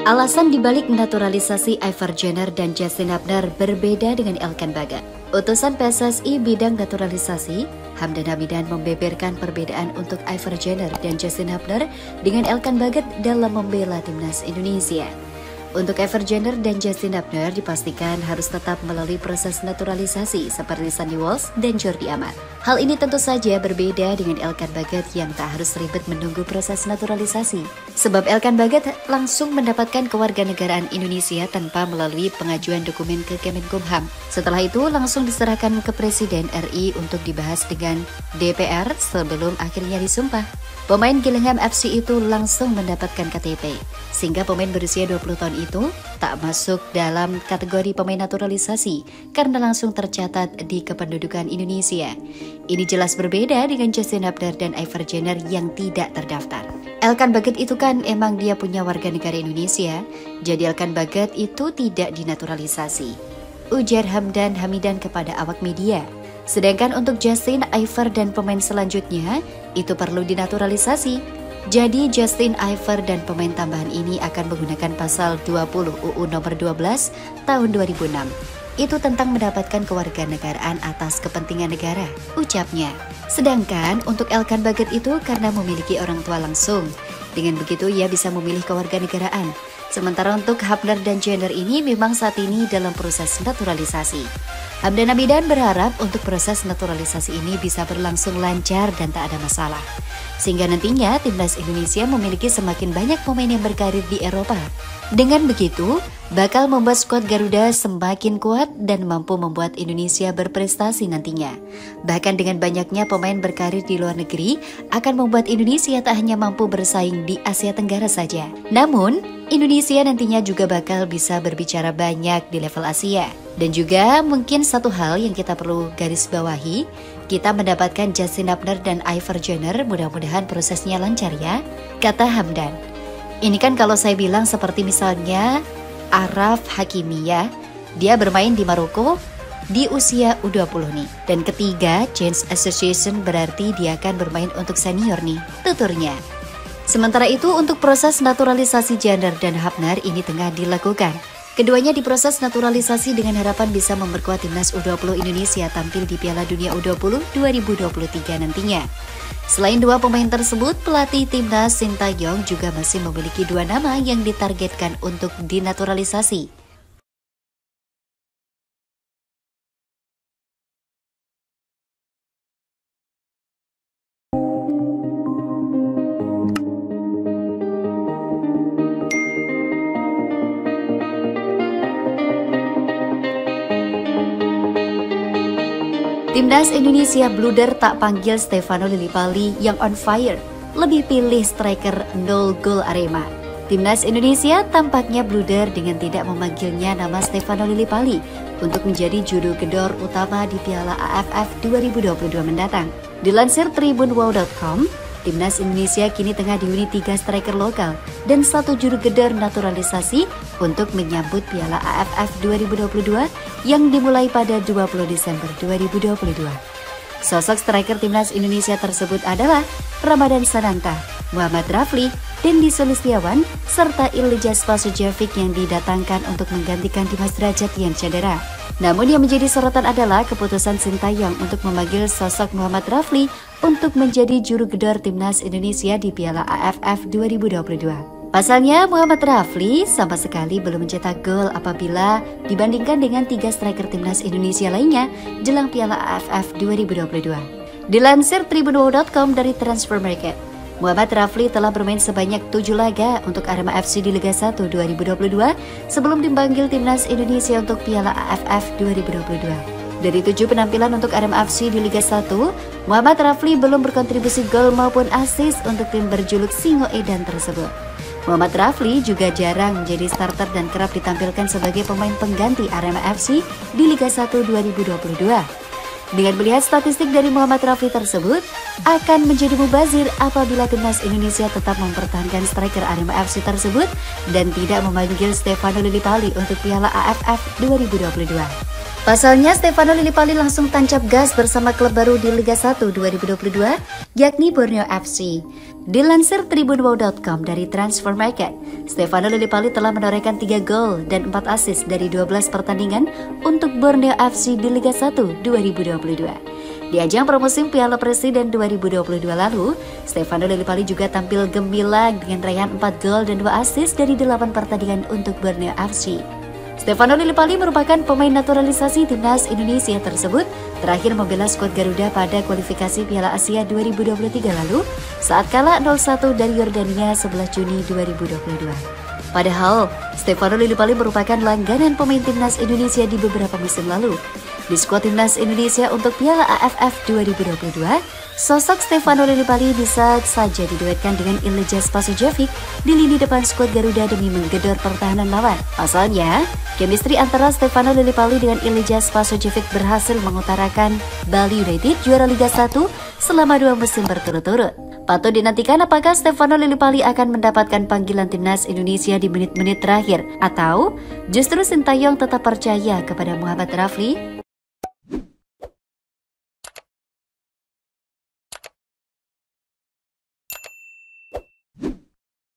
Alasan dibalik naturalisasi Ivar Jenner dan Justin Hubner berbeda dengan Elkan Baggett. Utusan PSSI bidang naturalisasi, Hamdan Hamidan, membeberkan perbedaan untuk Ivar Jenner dan Justin Hubner dengan Elkan Baggett dalam membela timnas Indonesia. Untuk Ivar Jenner dan Justin Hubner dipastikan harus tetap melalui proses naturalisasi seperti Sandy Walsh dan Jordi Amat. Hal ini tentu saja berbeda dengan Elkan Baggett yang tak harus ribet menunggu proses naturalisasi. Sebab Elkan Baggett langsung mendapatkan kewarganegaraan Indonesia tanpa melalui pengajuan dokumen ke Kemenkumham. Setelah itu langsung diserahkan ke Presiden RI untuk dibahas dengan DPR sebelum akhirnya disumpah. Pemain Gillingham FC itu langsung mendapatkan KTP, sehingga pemain berusia 20 tahun itu tak masuk dalam kategori pemain naturalisasi karena langsung tercatat di kependudukan Indonesia. Ini jelas berbeda dengan Justin Hubner dan Ivar Jenner yang tidak terdaftar. Elkan Baggett itu kan emang dia punya warga negara Indonesia, jadi Elkan Baggett itu tidak dinaturalisasi, ujar Hamdan Hamidan kepada awak media. Sedangkan untuk Justin, Ivar, dan pemain selanjutnya itu perlu dinaturalisasi. Jadi Justin, Ivar, dan pemain tambahan ini akan menggunakan pasal 20 UU nomor 12 tahun 2006. Itu tentang mendapatkan kewarganegaraan atas kepentingan negara, ucapnya. Sedangkan untuk Elkan Baggett itu karena memiliki orang tua langsung. Dengan begitu ia bisa memilih kewarganegaraan. Sementara untuk Hubner dan Jenner ini memang saat ini dalam proses naturalisasi. Hamdan Hamidan berharap untuk proses naturalisasi ini bisa berlangsung lancar dan tak ada masalah. Sehingga nantinya timnas Indonesia memiliki semakin banyak pemain yang berkarir di Eropa. Dengan begitu, bakal membuat skuad Garuda semakin kuat dan mampu membuat Indonesia berprestasi nantinya. Bahkan dengan banyaknya pemain berkarir di luar negeri, akan membuat Indonesia tak hanya mampu bersaing di Asia Tenggara saja. Namun, Indonesia nantinya juga bakal bisa berbicara banyak di level Asia. Dan juga mungkin satu hal yang kita perlu garis bawahi, kita mendapatkan Justin Hubner dan Ivar Jenner, mudah-mudahan prosesnya lancar ya, kata Hamdan. Ini kan kalau saya bilang seperti misalnya Achraf Hakimi ya, dia bermain di Maroko di usia U20 nih. Dan ketiga, Change Association berarti dia akan bermain untuk senior nih, tuturnya. Sementara itu untuk proses naturalisasi Jenner dan Hubner ini tengah dilakukan. Keduanya diproses naturalisasi dengan harapan bisa memperkuat timnas U20 Indonesia tampil di Piala Dunia U20 2023 nantinya. Selain dua pemain tersebut, pelatih timnas Sintayong juga masih memiliki dua nama yang ditargetkan untuk dinaturalisasi. Timnas Indonesia blunder tak panggil Stefano Lillipali yang on fire, lebih pilih striker 0 gol Arema. Timnas Indonesia tampaknya blunder dengan tidak memanggilnya nama Stefano Lillipali untuk menjadi juru gedor utama di Piala AFF 2022 mendatang. Dilansir tribunwow.com, Timnas Indonesia kini tengah dihuni 3 striker lokal dan 1 juru gedor naturalisasi untuk menyambut Piala AFF 2022 yang dimulai pada 20 Desember 2022. Sosok striker Timnas Indonesia tersebut adalah Ramadan Sananta, Muhammad Rafli, Dendi Sulistiawan, serta Ilijas Pasujevic yang didatangkan untuk menggantikan Dimas Derajat yang cedera. Namun yang menjadi sorotan adalah keputusan Sintayong untuk memanggil sosok Muhammad Rafli untuk menjadi juru gedor Timnas Indonesia di Piala AFF 2022. Pasalnya, Muhammad Rafli sama sekali belum mencetak gol apabila dibandingkan dengan 3 striker Timnas Indonesia lainnya jelang Piala AFF 2022. Dilansir tribunwow.com dari Transfer Market, Muhammad Rafli telah bermain sebanyak 7 laga untuk Arema FC di Liga 1 2022 sebelum dipanggil Timnas Indonesia untuk Piala AFF 2022. Dari 7 penampilan untuk Arema FC di Liga 1, Muhammad Rafli belum berkontribusi gol maupun assist untuk tim berjuluk Singo Edan tersebut. Muhammad Rafli juga jarang menjadi starter dan kerap ditampilkan sebagai pemain pengganti Arema FC di Liga 1 2022. Dengan melihat statistik dari Muhammad Rafli tersebut, akan menjadi mubazir apabila timnas Indonesia tetap mempertahankan striker Arema FC tersebut dan tidak memanggil Stefano Lillipali untuk Piala AFF 2022. Pasalnya, Stefano Lillipali langsung tancap gas bersama klub baru di Liga 1 2022, yakni Borneo FC. Dilansir tribunwow.com dari Transfer Market, Stefano Lillipali telah menorehkan 3 gol dan 4 assist dari 12 pertandingan untuk Borneo FC di Liga 1 2022. Di ajang promosi Piala Presiden 2022 lalu, Stefano Lillipali juga tampil gemilang dengan raihan 4 gol dan 2 assist dari 8 pertandingan untuk Borneo FC. Stefano Lillipali merupakan pemain naturalisasi timnas Indonesia tersebut terakhir membela skuad Garuda pada kualifikasi Piala Asia 2023 lalu saat kalah 0-1 dari Yordania 11 Juni 2022. Padahal, Stefano Lillipali merupakan langganan pemain timnas Indonesia di beberapa musim lalu. Di skuad timnas Indonesia untuk Piala AFF 2022, sosok Stefano Lillipali bisa saja diduetkan dengan Ilija Spasojevic di lini depan skuad Garuda demi menggedor pertahanan lawan. Pasalnya, chemistry antara Stefano Lillipali dengan Ilija Spasojevic berhasil mengutarakan Bali United juara Liga 1 selama 2 musim berturut-turut. Patut dinantikan apakah Stefano Lillipali akan mendapatkan panggilan timnas Indonesia di menit-menit terakhir, atau justru Sintayong tetap percaya kepada Muhammad Rafli.